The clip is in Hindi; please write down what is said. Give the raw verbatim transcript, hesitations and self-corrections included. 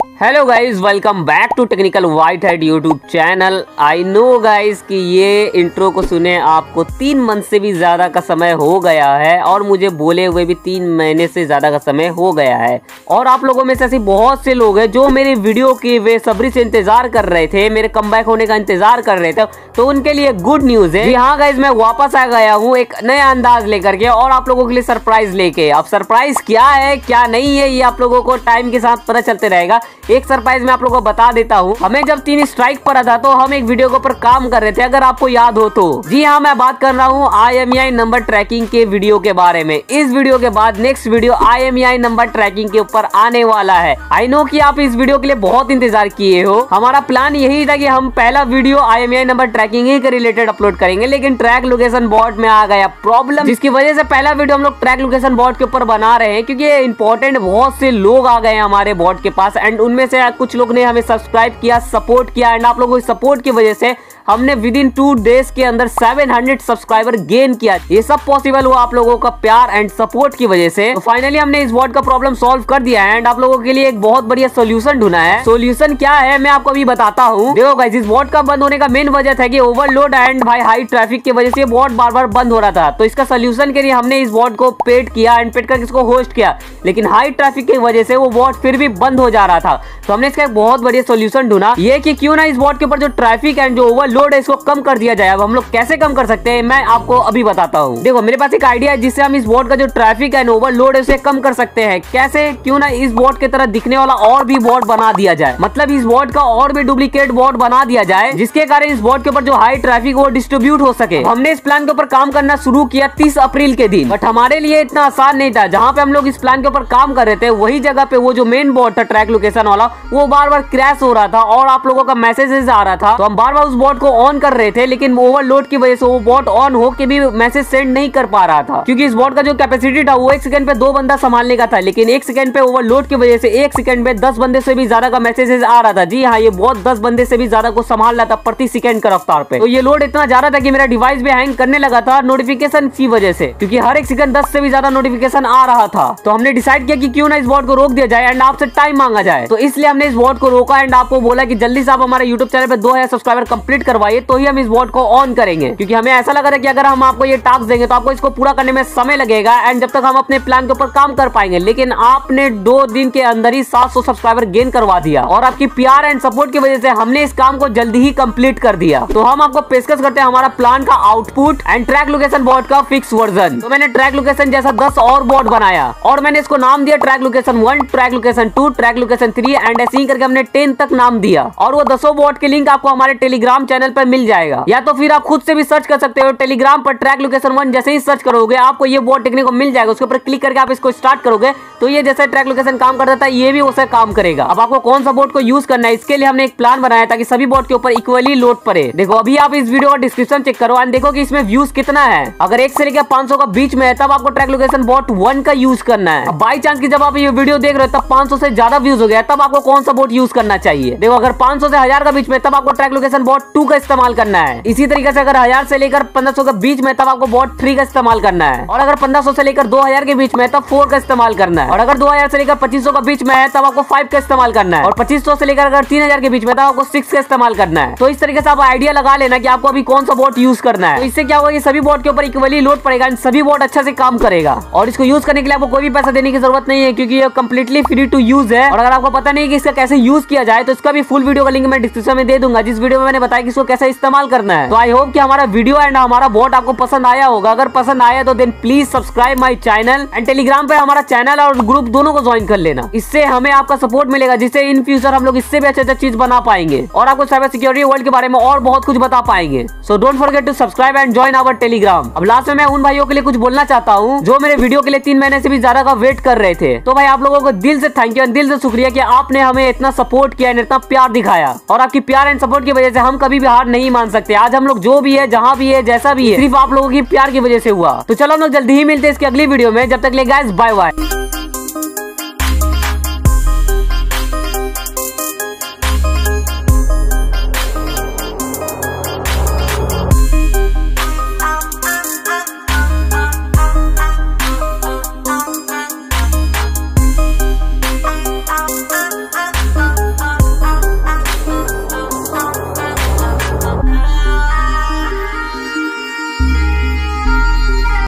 Hello guys, welcome back to technical white head YouTube channel. I know guys कि ये इंट्रो को सुने आपको तीन मंथ से भी ज़्यादा का समय हो गया है और मुझे बोले हुए भी तीन महीने से ज़्यादा का समय हो गया है। और आप लोगों में से ऐसे बहुत से लोग हैं जो मेरी वीडियो के बेसब्री से इंतजार कर रहे थे, मेरे कमबैक होने का इंतजार कर रहे थे, तो उनके लिए गुड न्यूज़ है। हाँ गाइज, मैं वापस आ गया हूँ एक नया अंदाज लेकर के और आप लोगों के लिए सरप्राइज लेके। अब सरप्राइज क्या है क्या नहीं है ये आप लोगों को टाइम के साथ पता चलते रहेगा। एक सरप्राइज मैं आप लोगों को बता देता हूँ। हमें जब तीन स्ट्राइक पड़ा था तो हम एक वीडियो के ऊपर काम कर रहे थे, अगर आपको याद हो तो। जी हाँ, मैं बात कर रहा हूँ I M E I number tracking के वीडियो के बारे में। इस वीडियो के बाद next video I M E I number tracking के ऊपर आने वाला है। आई नो कि आप इस वीडियो के लिए बहुत इंतजार किए हो। हमारा प्लान यही था कि हम पहला video I M E I number tracking ही के रिलेटेड अपलोड करेंगे, लेकिन ट्रैक लोकेशन बॉट में आ गया प्रॉब्लम, जिसकी वजह से पहला वीडियो हम लोग ट्रैक लोकेशन बॉट के ऊपर बना रहे हैं, क्योंकि इंपॉर्टेंट बहुत से लोग आ गए हमारे बॉट के पास एंड उनमें से कुछ लोग ने हमें सब्सक्राइब किया, सपोर्ट किया एंड आप लोगों की सपोर्ट की वजह से हमने विद इन टू डेज के अंदर सात सौ सब्सक्राइबर गेन किया। ये सब पॉसिबल हुआ आप लोगों का प्यार एंड सपोर्ट की वजह से। तो फाइनली हमने इस बॉट का प्रॉब्लम सॉल्व कर दिया है एंड आप लोगों के लिए एक बहुत बढ़िया सोल्यूशन ढूंढा है। सोल्यूशन क्या है मैं आपको अभी बताता हूँ। देखो गाइस, इस बॉट का बंद होने का मेन वजह था कि ओवरलोड एंड भाई हाई ट्रैफिक की वजह से बॉट बार बार बंद हो रहा था। तो इसका सोल्यूशन के लिए हमने इस बॉट को पेड किया एंड पेड करके इसको होस्ट किया, लेकिन हाई ट्रैफिक की वजह से वो बॉट फिर भी बंद हो जा रहा था। तो हमने इसका एक बहुत बढ़िया सोल्यूशन ढूंढा, ये कि क्यों ना इस बॉट के ऊपर जो ट्रैफिक एंड जो ओवरलोड है इसको कम कर दिया जाए। अब हम लोग कैसे कम कर सकते हैं मैं आपको अभी बताता हूँ। देखो, मेरे पास एक आइडिया है जिससे हम इस बॉट का जो ट्रैफिक एंड ओवरलोड है उसे कम कर सकते हैं। कैसे? क्यों ना इस बॉट की तरह दिखने वाला और भी बॉट बना दिया जाए, मतलब इस बॉट का और भी डुप्लीकेट बॉट बना दिया जाए, जिसके कारण इस बॉट के ऊपर जो हाई ट्रैफिक वो डिस्ट्रीब्यूट हो सके। हमने इस प्लान के ऊपर काम करना शुरू किया तीस अप्रैल के दिन, बट हमारे लिए इतना आसान नहीं था। जहाँ पे हम लोग इस प्लान के ऊपर काम कर रहे थे वही जगह पे वो जो मेन बॉट था ट्रैक लोकेशन वाला, वो बार बार क्रैश हो रहा था और आप लोगों का मैसेजेस आ रहा था। तो हम बार बार उस बॉट को ऑन कर रहे थे, लेकिन ओवरलोड की वजह से वो बॉट ऑन हो के भी मैसेज सेंड नहीं कर पा रहा था, क्योंकि इस बॉट का जो कैपेसिटी था वो एक सेकंड पे दो बंदा संभालने का था, लेकिन एक सेकंड पे ओवरलोड की वजह से एक सेकंड पे दस बंदे से भी ज्यादा का मैसेजेस आ रहा था। जी हाँ, ये बॉट दस बंदे से भी ज्यादा को संभाल रहा था प्रति सेकंड का रफ्तार पे। तो ये लोड इतना ज्यादा था कि मेरा डिवाइस भी हैंग करने लगा था नोटिफिकेशन की वजह से, क्योंकि हर एक सेकंड दस से भी ज्यादा नोटिफिकेशन आ रहा था। तो हमने डिसाइड किया कि क्यों ना इस बॉट को रोक दिया जाए एंड आपसे टाइम मांगा जाए। तो इसलिए हमने इस बॉट को रोका एंड आपको बोला कि जल्दी से आप हमारे यूट्यूब चैनल पे दो हजार सब्सक्राइबर कंप्लीट करवाइए, तो ही हम इस बॉट को ऑन करेंगे। क्योंकि हमें ऐसा लग रहा है कि अगर हम आपको ये टास्क देंगे तो आपको इसको पूरा करने में समय लगेगा एंड जब तक हम अपने प्लान के ऊपर काम कर पाएंगे। लेकिन आपने दो दिन के अंदर ही सात सौ सब्सक्राइबर गेन करवा दिया और आपकी प्यार एंड सपोर्ट की वजह से हमने इस काम को जल्दी ही कंप्लीट कर दिया। तो हम आपको पेशकश करते हैं हमारा प्लान का output and track location bot का फिक्स वर्जन। तो मैंने ट्रैक लोकेशन जैसा दस और बॉट बनाया और मैंने इसको नाम दिया track location one, track location two, track location three and ऐसे ही करके हमने टेन तक नाम दिया। और वो दसों बॉट के लिंक आपको हमारे टेलीग्राम चैनल पर मिल जाएगा, या तो फिर आप खुद से भी सर्च कर सकते हो। टेलीग्राम पर ट्रैक लोकेशन वन जैसे ही सर्च करोगे आपको ये बॉट देखने को मिल जाएगा। उसके ऊपर क्लिक करके आप इसको स्टार्ट करोगे तो ये जैसे ट्रैक लोकेशन काम करता था ये भी उसे काम करेगा। अब आपको कौन सा बॉट को यूज करना है इसके लिए हमने एक प्लान बनाया ताकि सभी बॉट के ऊपर इक्वली लोड पड़े। देखो, अभी आप इस वीडियो का डिस्क्रिप्शन चेक करो एंड देखो कि इसमें व्यूज कितना है। अगर एक से लेकर पांच सौ का बीच में है तब आपको ट्रैक लोकेशन बॉट वन का यूज करना है। बाई चांस की जब आप ये वीडियो देख रहे हो तब पांच सौ से ज्यादा व्यूज हो गया तब आपको कौन सा बॉट यूज करना चाहिए। देखो, अगर पांच सौ से हजार का बीच में तब आपको ट्रैक लोकेशन बॉट टू का इस्तेमाल करना है। इसी तरीके से अगर हजार से लेकर पंद्रह सौ के बीच में तब आपको बॉट थ्री का इस्तेमाल करना है। और अगर पंद्रह सौ से लेकर दो हजार के बीच में तब फोर का इस्तेमाल करना है। और अगर दो हजार से लेकर पच्चीस सौ का बीच में है तब आपको फाइव का इस्तेमाल करना है। और पच्चीस सौ से लेकर अगर तीन हजार के बीच में तब आपको सिक्स का इस्तेमाल करना है। तो इस तरीके से आप आइडिया लगा लेना कि आपको अभी कौन सा बॉट यूज करना है। तो इससे क्या होगा कि सभी बॉट के ऊपर इक्वली लोड पड़ेगा एंड सभी बॉट अच्छा से काम करेगा। और इसको यूज करने के लिए आपको कोई भी पैसा देने की जरूरत नहीं है, क्योंकि ये कम्प्लीटली फ्री टू यूज है। और अगर आपको पता नहीं कि इसका कैसे यूज किया जाए तो इसका भी फुल वीडियो का लिंक मैं डिस्क्रिप्शन में दे दूंगा, जिस वीडियो में मैंने बताया कि इसको कैसे इस्तेमाल करना है। तो आई होप कि हमारा वीडियो एंड हमारा बॉट आपको पसंद आया होगा। अगर पसंद आया तो then please subscribe my channel and Telegram पे हमारा चैनल और ग्रुप दोनों को ज्वाइन कर लेना। इससे हमें आपका सपोर्ट मिलेगा, जिससे इन फ्यूचर हम लोग इससे भी अच्छे अच्छे चीज बना पाएंगे और आपको साइबर सिक्योरिटी वर्ल्ड के बारे में और बहुत कुछ बता पाएंगे। So don't forget to subscribe and join our Telegram. अब लास्ट में मैं उन भाइयों के लिए कुछ बोलना चाहता हूँ जो मेरे वीडियो के लिए तीन महीने से भी ज्यादा का वेट कर रहे थे। तो भाई आप लोगों को दिल से थैंक यू, दिल से शुक्रिया कि आपने हमें इतना सपोर्ट किया, इतना प्यार दिखाया। और आपकी प्यार एंड सपोर्ट की वजह से हम कभी भी हार नहीं मान सकते। आज हम लोग जो भी है, जहाँ भी है, जैसा भी है, सिर्फ आप लोगों की प्यार की वजह से हुआ। तो चलो हम लोग जल्दी ही मिलते हैं इसकी अगली वीडियो में। जब तक ले गाइस, बाय बाय।